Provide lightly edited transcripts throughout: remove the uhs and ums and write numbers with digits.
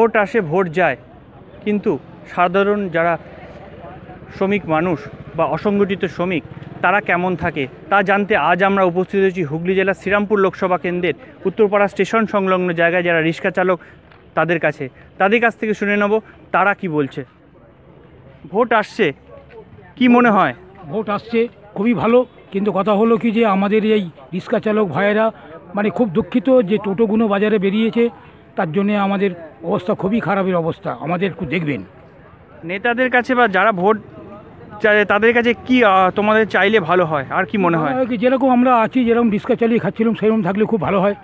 Vote আসে vote যায়, কিন্তু সাধারণ যারা শ্রমিক মানুষ বা অসংগঠিত শ্রমিক তারা কেমন থাকে তা জানতে আজ আমরা উপস্থিত হয়েছি হুগলি জেলার শ্রীরামপুর লোকসভা কেন্দ্রের উত্তরপাড়া স্টেশন সংলগ্ন জায়গায় যারা রিক্সা চালক তাদের কাছ থেকে শুনে নেব তারা কি বলছে। ভোট আসছে, কি মনে হয়? ভোট আসছে খুবই ভালো, কিন্তু কথা হলো কি যে আমাদের এই রিক্সা চালক ভাইয়েরা মানে খুব দুঃখিত যে টোটোগুলো বাজারে বেরিয়েছে, তার জন্যে আমাদের অবস্থা খুবই খারাপের অবস্থা। আমাদের একটু দেখবেন নেতাদের কাছে বা যারা ভোট চায় তাদের কাছে কি তোমাদের চাইলে ভালো হয়, আর কি মনে হয়? যেরকম আমরা আছি, যেরকম রিক্সা চালিয়ে খাচ্ছিলাম সেরকম থাকলে খুব ভালো হয়।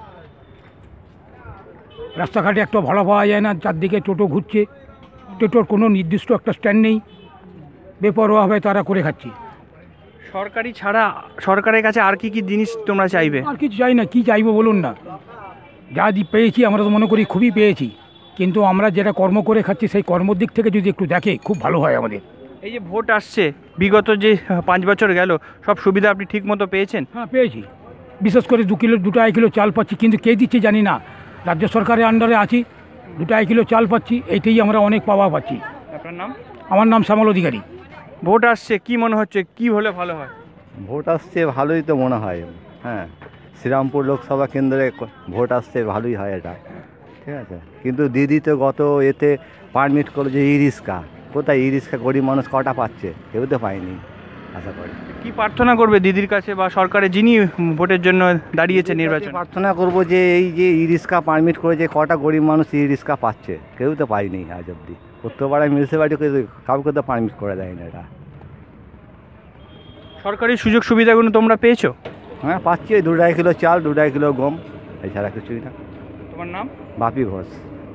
রাস্তাঘাটে একটা ভাড়া পাওয়া যায় না, চারদিকে টোটো ঘুরছে, টোটোর কোনো নির্দিষ্ট একটা স্ট্যান্ড নেই, বেপরোয়াভাবে তারা করে খাচ্ছে। সরকারি ছাড়া সরকারের কাছে আর কি কি জিনিস তোমরা চাইবে? আর কিছু চাই না, কি চাইবো বলুন না। যা পেয়েছি আমরা তো মনে করি খুবই পেয়েছি, কিন্তু আমরা যেটা কর্ম করে খাচ্ছি সেই কর্মর দিক থেকে যদি একটু দেখে খুব ভালো হয় আমাদের। এই যে ভোট আসছে, বিগত যে 5 বছর গেল সব সুবিধা আপনি ঠিক মতো পেয়েছেন? হ্যাঁ পেয়েছি, বিশেষ করে 2 কিলো চাল পাচ্ছি, কিন্তু কে দিচ্ছে জানি না। রাজ্য সরকারের আন্ডারে আছি, 2 কিলো চাল পাচ্ছি, এইটাই আমরা অনেক পাওয়া পাচ্ছি। আপনার নাম? আমার নাম শ্যামল অধিকারী। ভোট আসছে, কি মনে হচ্ছে, কি হলে ভালো হয়? ভোট আসছে ভালোই তো মনে হয়। হ্যাঁ, শ্রীরামপুর লোকসভা কেন্দ্রে ভোট আসছে ভালোই হয় এটা, ঠিক আছে। কিন্তু দিদি তো গত এতে পারমিট করলো যে ই রিক্সা, কোথায় ই রিক্সা গরিব মানুষ কটা পাচ্ছে? কেউ তো পায়নি আশা করি। কি প্রার্থনা করবে দিদির কাছে বা সরকারে যিনি ভোটের জন্য দাঁড়িয়েছে নির্বাচন? প্রার্থনা করবো যে এই যে ই রিক্সা পারমিট করেছে, কটা গরিব মানুষ ই রিক্সা পাচ্ছে? কেউ তো পায়নি আজ অব্দি। উত্তরপাড়ায় মিউনিসিপ্যালিটি কাউকে তো পারমিট করে দেয় না এটা। সরকারি সুযোগ সুবিধাগুলো তোমরা পেয়েছো? হ্যাঁ পাচ্ছি, ওই 2 কিলো চাল, 2 কিলো গম, এছাড়া কিছুই না। তোমার নাম? বাপি ঘোষ।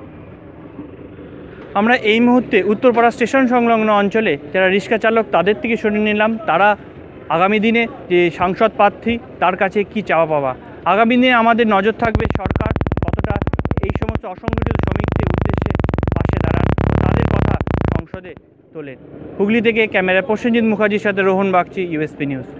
আমরা এই মুহূর্তে উত্তরপাড়া স্টেশন সংলগ্ন অঞ্চলে যারা রিক্সা চালক তাদের থেকে শুনে নিলাম তারা আগামী দিনে যে সাংসদ প্রার্থী তার কাছে কি চাওয়া পাওয়া। আগামী দিনে আমাদের নজর থাকবে সরকার কতটা এই সমস্ত অসংগঠিত শ্রমিকদের উদ্দেশ্যে পাশে দাঁড়ান ও তাদের কথা সংসদে তোলেন। হুগলি থেকে ক্যামেরা প্রসেনজিৎ মুখার্জির সাথে রোহন বাগচি, ইউএসপি নিউজ।